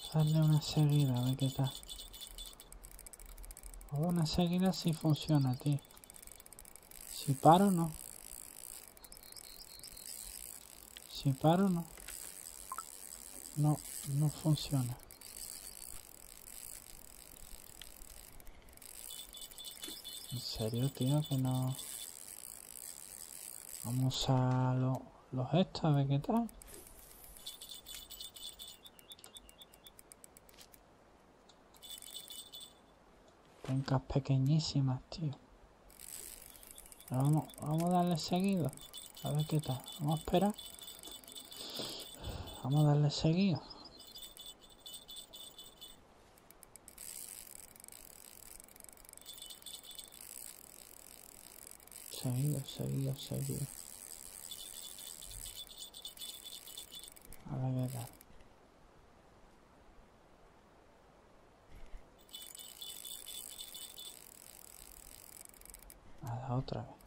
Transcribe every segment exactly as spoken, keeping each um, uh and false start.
Darle una seguida, a ver qué tal. O una seguida sí funciona, tío. Si paro, no. Si paro, no. No, no funciona. En serio, tío, que no... Vamos a lo, los estos, a ver qué tal. Pencas pequeñísimas, tío. Pero vamos, vamos a darle seguido. A ver qué tal. Vamos a esperar. Vamos a darle seguido. Seguido, seguido, seguido. A ver qué tal. Nada, otra vez.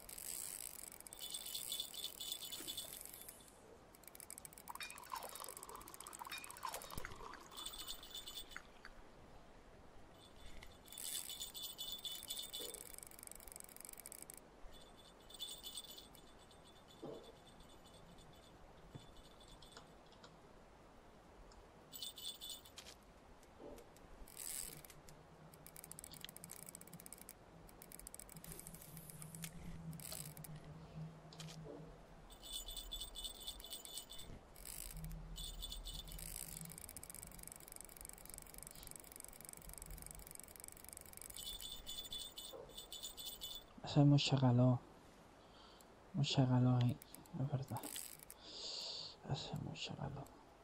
Hace mucha calor. Mucha calor ahí. Es verdad. Hace mucha calor.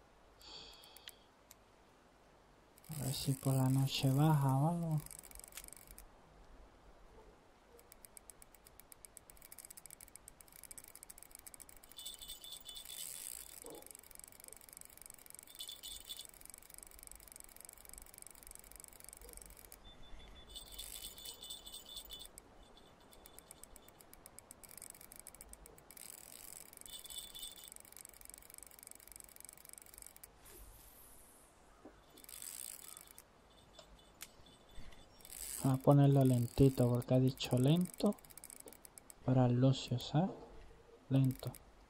A ver si por la noche baja o algo. Vamos a ponerlo lentito porque ha dicho lento para el Lucio, ¿sabes? Lento.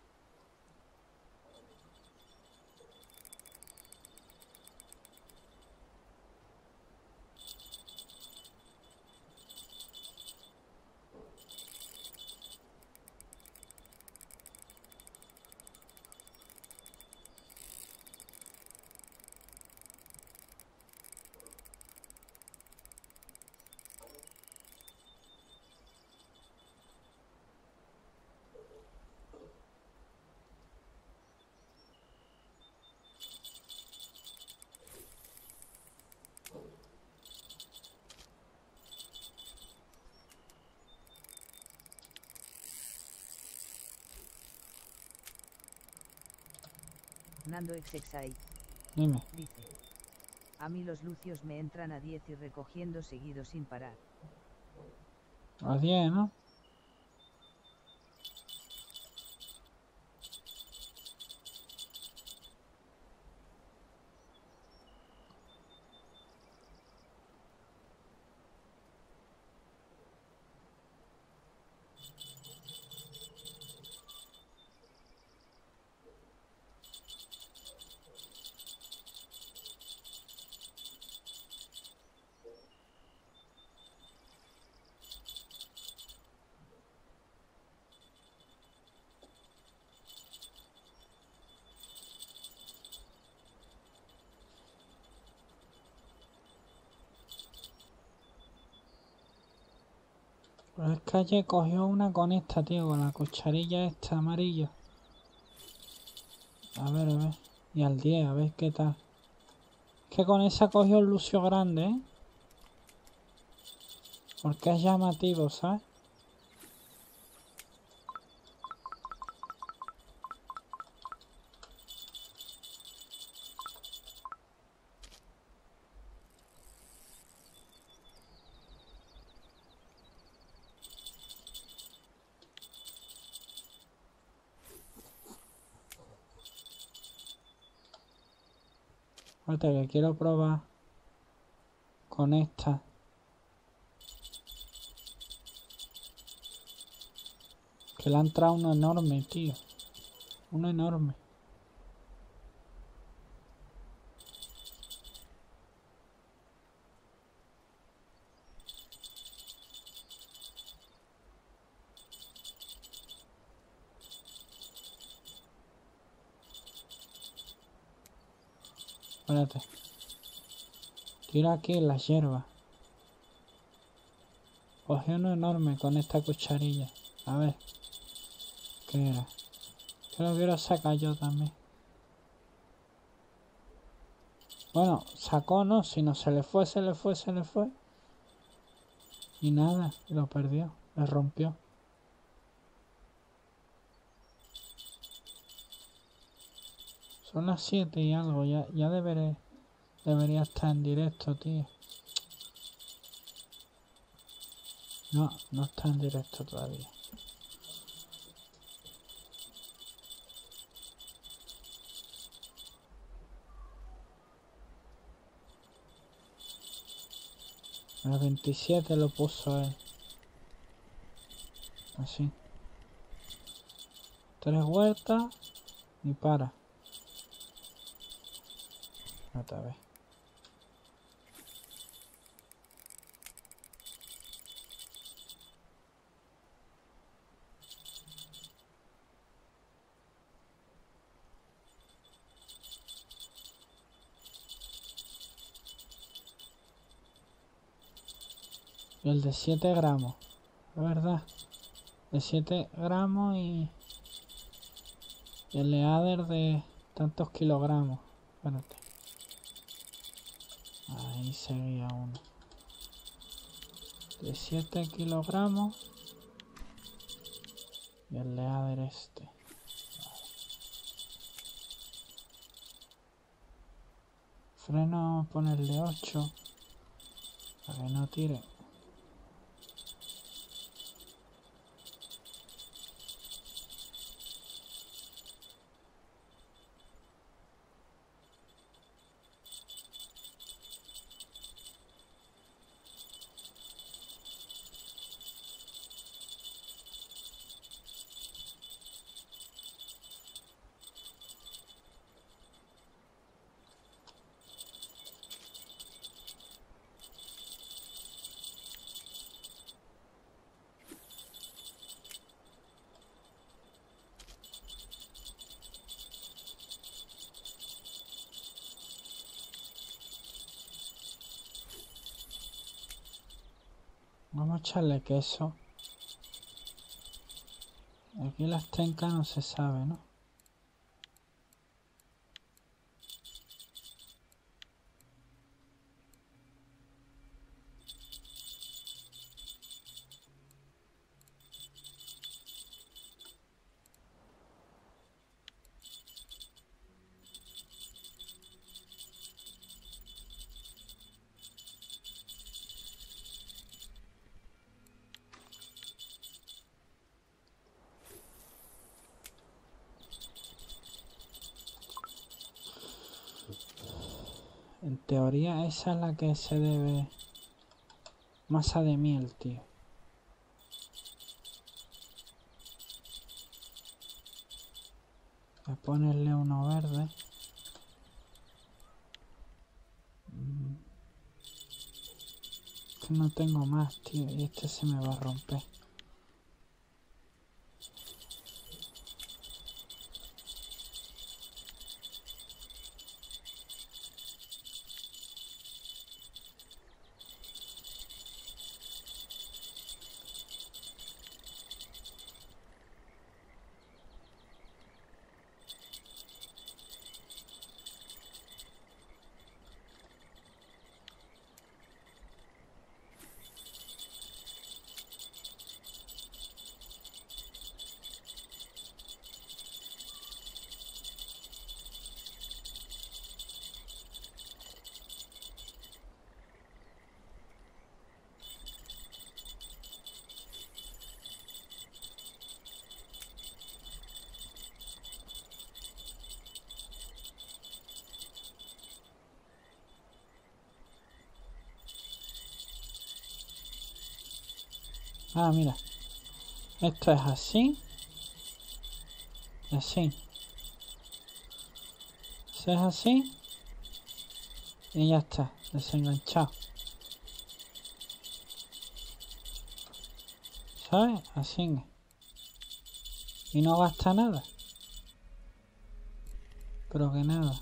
Nando Exexai. Dime. Dice. A mí los lucios me entran a diez y recogiendo seguido sin parar. A diez, ¿no? Pero es que ayer cogió una con esta, tío, con la cucharilla esta amarilla. A ver, a ver. Y al diez, a ver qué tal. Es que con esa cogió el Lucio grande, ¿eh? Porque es llamativo, ¿sabes? Ahorita que quiero probar con esta. Que le ha entrado uno enorme, tío. Uno enorme. Espérate. Tiro aquí en la hierba. Cogí uno enorme con esta cucharilla. A ver. ¿Qué era? Que lo quiero sacar yo también. Bueno, sacó no, si no se le fue, se le fue, se le fue. Y nada, lo perdió, le rompió. Son las siete y algo, ya, ya deberé, debería estar en directo, tío. No, no está en directo todavía. El veintisiete lo puso él. Así. Tres vueltas y para. Otra vez. Y el de siete gramos. Es verdad. De siete gramos y... y el Leader de tantos kilogramos. Espérate. Ahí seguía uno. De siete kilogramos. Y el Leader este. Vale. Freno ponerle ocho. Para que no tire. Vamos a echarle queso. Aquí las tencas no se sabe, ¿no? En teoría esa es la que se debe... Masa de miel, tío. Voy a ponerle uno verde. Mm. Que no tengo más, tío. Y este se me va a romper. Ah, mira. Esto es así. Y así. Eso es así. Y ya está. Desenganchado. ¿Sabes? Así. Y no gasta nada. Pero que nada.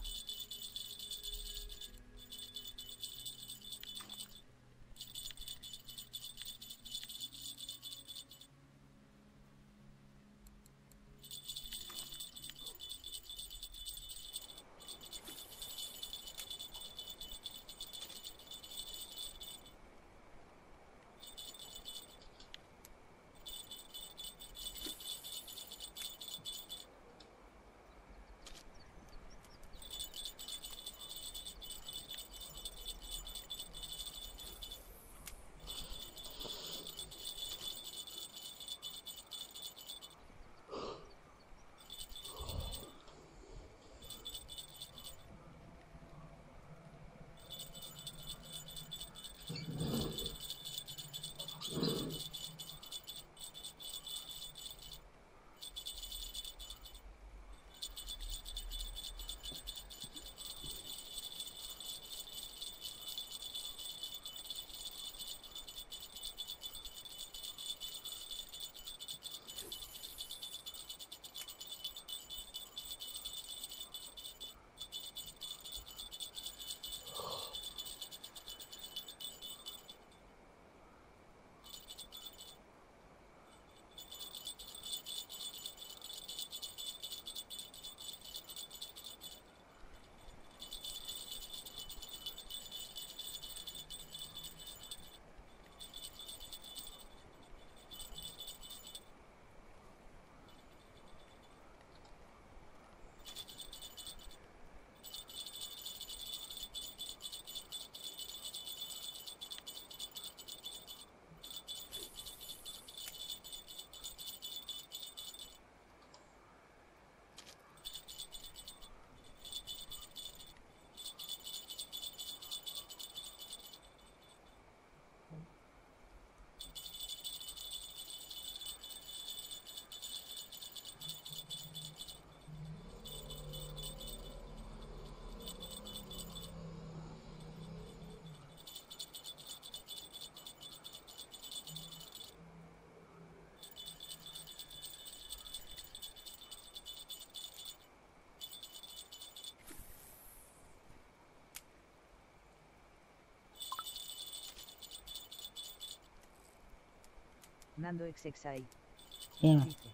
Nando Xexai. Dime. Dice.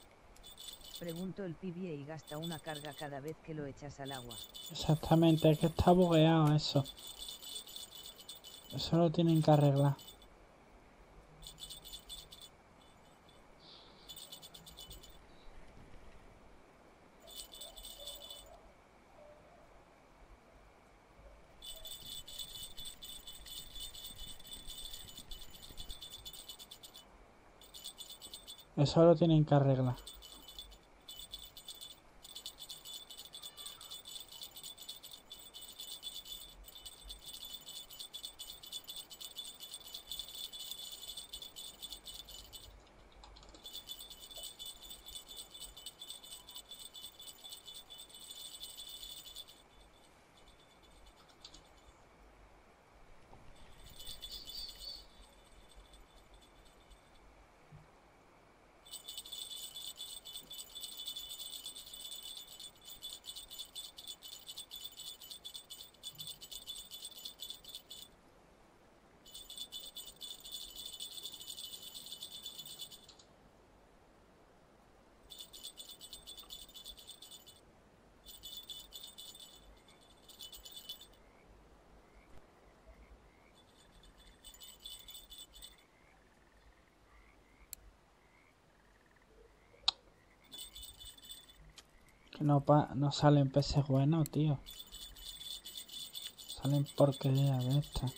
Pregunto el pibie y gasta una carga cada vez que lo echas al agua. Exactamente, es que está bugueado eso. Eso lo tienen que arreglar. Eso lo tienen que arreglar. Que no, pa no salen peces buenos, tío. Salen porquerías de estas.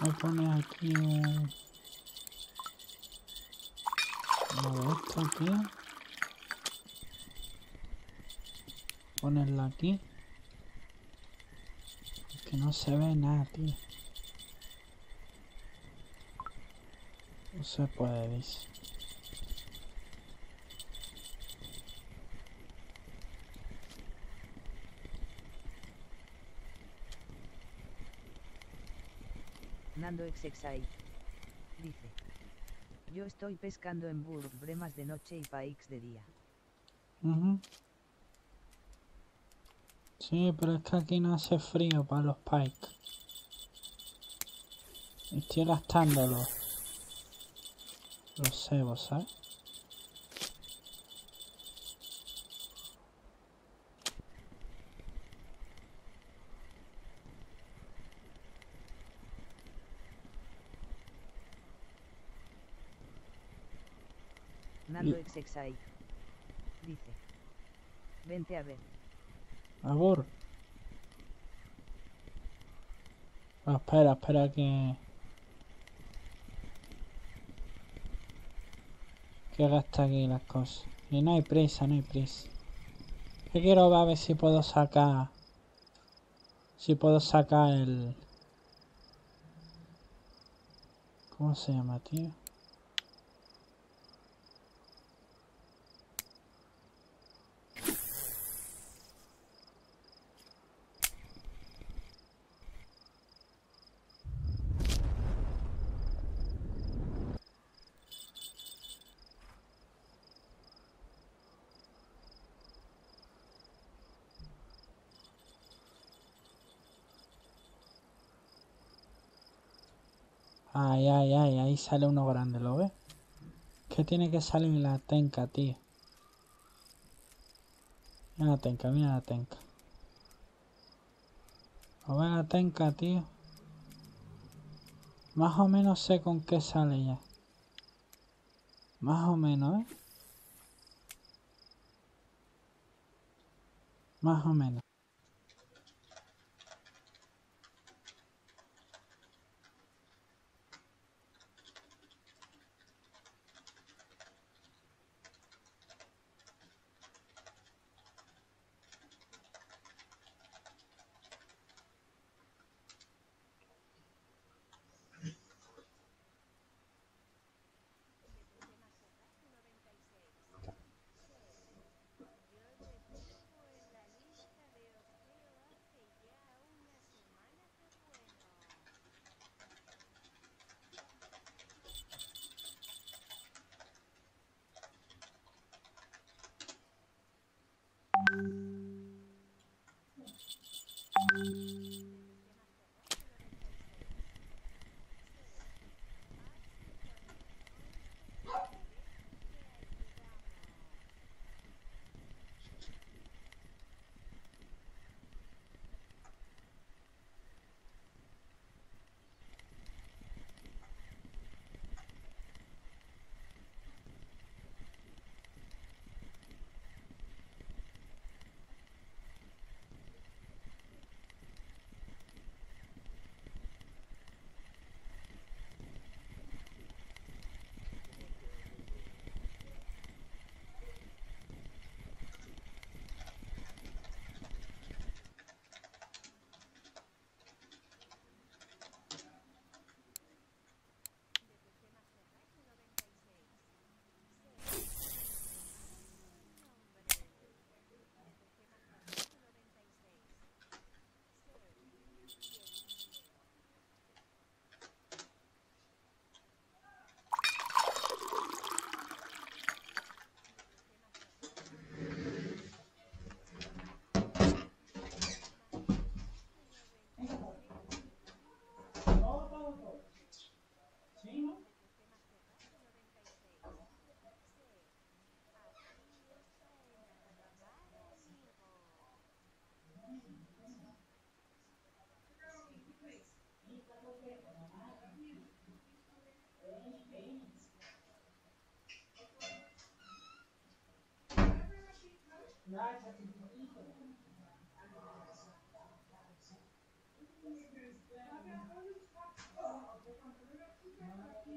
Me pone aquí un... uno de estos, tío. Ponerlo aquí. Que no se ve nada, tío. No se puede, dice. Nando Exexai. Dice. Yo estoy pescando en Burg bremas de noche y paix de día. Uh-huh. Sí, pero es que aquí no hace frío para los pike. Estoy gastando los, los cebos, ¿sabes? Nando Exexai. Dice. Vente a ver. Abur. Ah, espera, espera que... Que gasta aquí las cosas. Y no hay prisa, no hay prisa. Que quiero ver a ver si puedo sacar... Si puedo sacar el... ¿Cómo se llama, tío? Ay, ay, ay, ahí sale uno grande, ¿lo ves? Que tiene que salir la tenca, tío. Mira la tenca, mira la tenca. ¿Lo ves la tenca, tío? Más o menos sé con qué sale ya. Más o menos, ¿eh? Más o menos.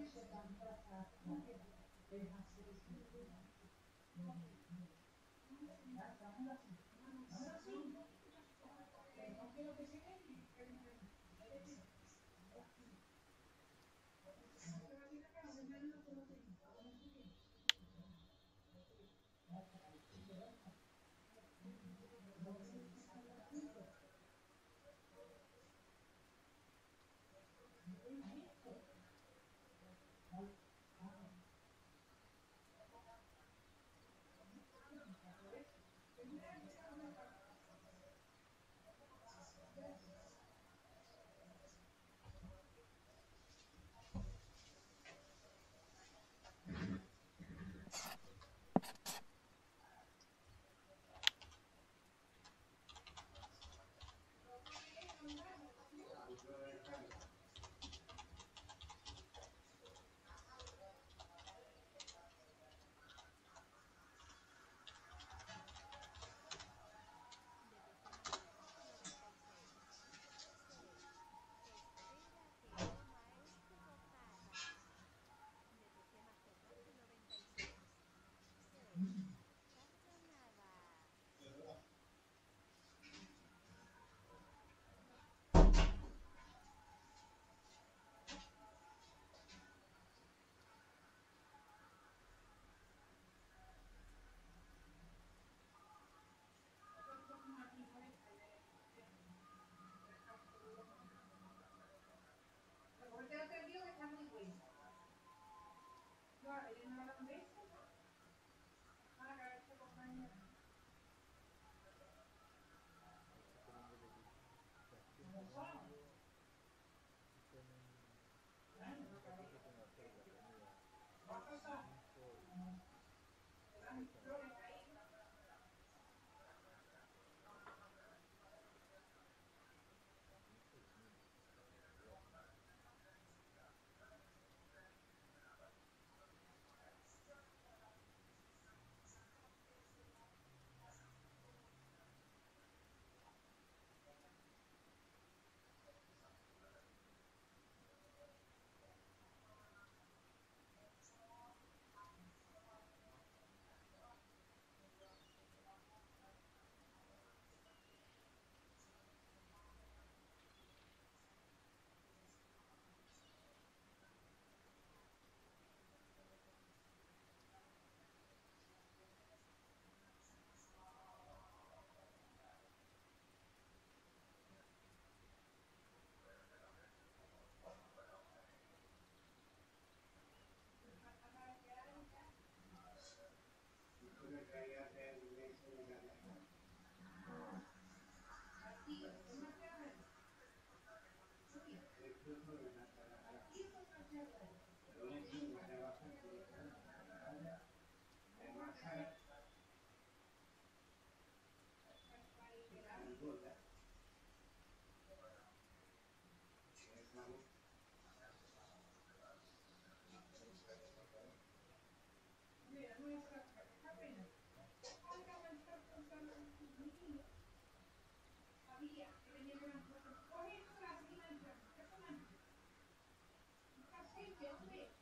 Aceite, hombre.